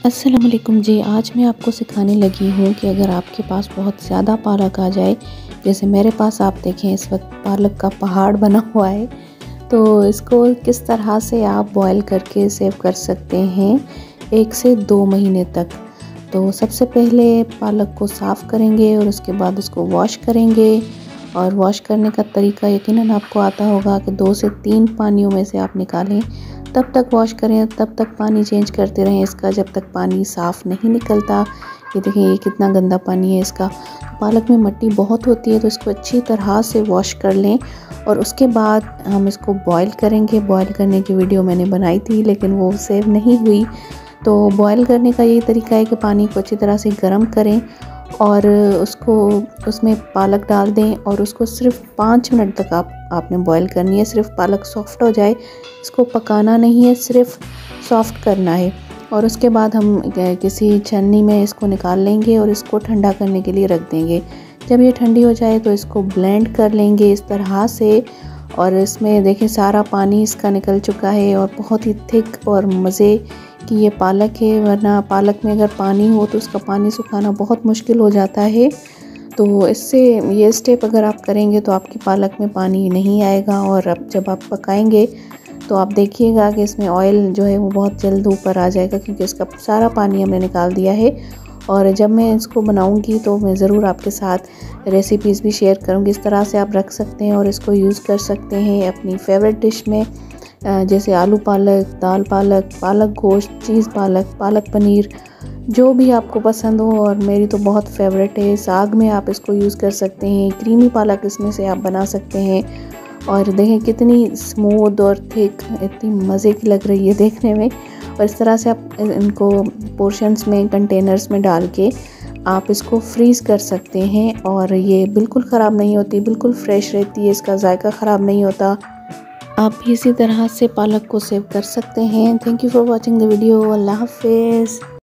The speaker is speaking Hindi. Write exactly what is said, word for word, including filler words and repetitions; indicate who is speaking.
Speaker 1: अस्सलाम वालेकुम जी। आज मैं आपको सिखाने लगी हूँ कि अगर आपके पास बहुत ज़्यादा पालक आ जाए, जैसे मेरे पास आप देखें इस वक्त पालक का पहाड़ बना हुआ है, तो इसको किस तरह से आप बॉयल करके सेव कर सकते हैं एक से दो महीने तक। तो सबसे पहले पालक को साफ़ करेंगे और उसके बाद उसको वॉश करेंगे। और वॉश करने का तरीका यकीनन आपको आता होगा कि दो से तीन पानियों में से आप निकालें, तब तक वॉश करें, तब तक पानी चेंज करते रहें इसका, जब तक पानी साफ़ नहीं निकलता। ये देखें, ये कितना गंदा पानी है इसका। पालक में मिट्टी बहुत होती है, तो इसको अच्छी तरह से वॉश कर लें और उसके बाद हम इसको बॉयल करेंगे। बॉयल करने की वीडियो मैंने बनाई थी लेकिन वो सेव नहीं हुई। तो बॉयल करने का यही तरीका है कि पानी को अच्छी तरह से गर्म करें और उसको उसमें पालक डाल दें और उसको सिर्फ पाँच मिनट तक आप आपने बॉयल करनी है। सिर्फ पालक सॉफ़्ट हो जाए, इसको पकाना नहीं है, सिर्फ सॉफ़्ट करना है। और उसके बाद हम किसी छन्नी में इसको निकाल लेंगे और इसको ठंडा करने के लिए रख देंगे। जब ये ठंडी हो जाए तो इसको ब्लेंड कर लेंगे इस तरह से। और इसमें देखें सारा पानी इसका निकल चुका है और बहुत ही थिक और मज़े कि ये पालक है, वरना पालक में अगर पानी हो तो उसका पानी सुखाना बहुत मुश्किल हो जाता है। तो इससे ये स्टेप अगर आप करेंगे तो आपकी पालक में पानी नहीं आएगा। और अब जब आप पकाएंगे तो आप देखिएगा कि इसमें ऑयल जो है वो बहुत जल्द ऊपर आ जाएगा, क्योंकि इसका सारा पानी हमने निकाल दिया है। और जब मैं इसको बनाऊंगी तो मैं ज़रूर आपके साथ रेसिपीज़ भी शेयर करूंगी। इस तरह से आप रख सकते हैं और इसको यूज़ कर सकते हैं अपनी फेवरेट डिश में, जैसे आलू पालक, दाल पालक, पालक गोश्त, चीज़ पालक, पालक पनीर, जो भी आपको पसंद हो। और मेरी तो बहुत फेवरेट है, साग में आप इसको यूज़ कर सकते हैं। क्रीमी पालक इसमें से आप बना सकते हैं। और देखें कितनी स्मूथ और थिक, इतनी मज़े की लग रही है देखने में। और इस तरह से आप इनको पोर्शंस में, कंटेनर्स में डाल के आप इसको फ्रीज़ कर सकते हैं और ये बिल्कुल ख़राब नहीं होती, बिल्कुल फ्रेश रहती है, इसका जायका ख़राब नहीं होता। आप भी इसी तरह से पालक को सेव कर सकते हैं। Thank you for watching the video. Allah हाफ़िज़।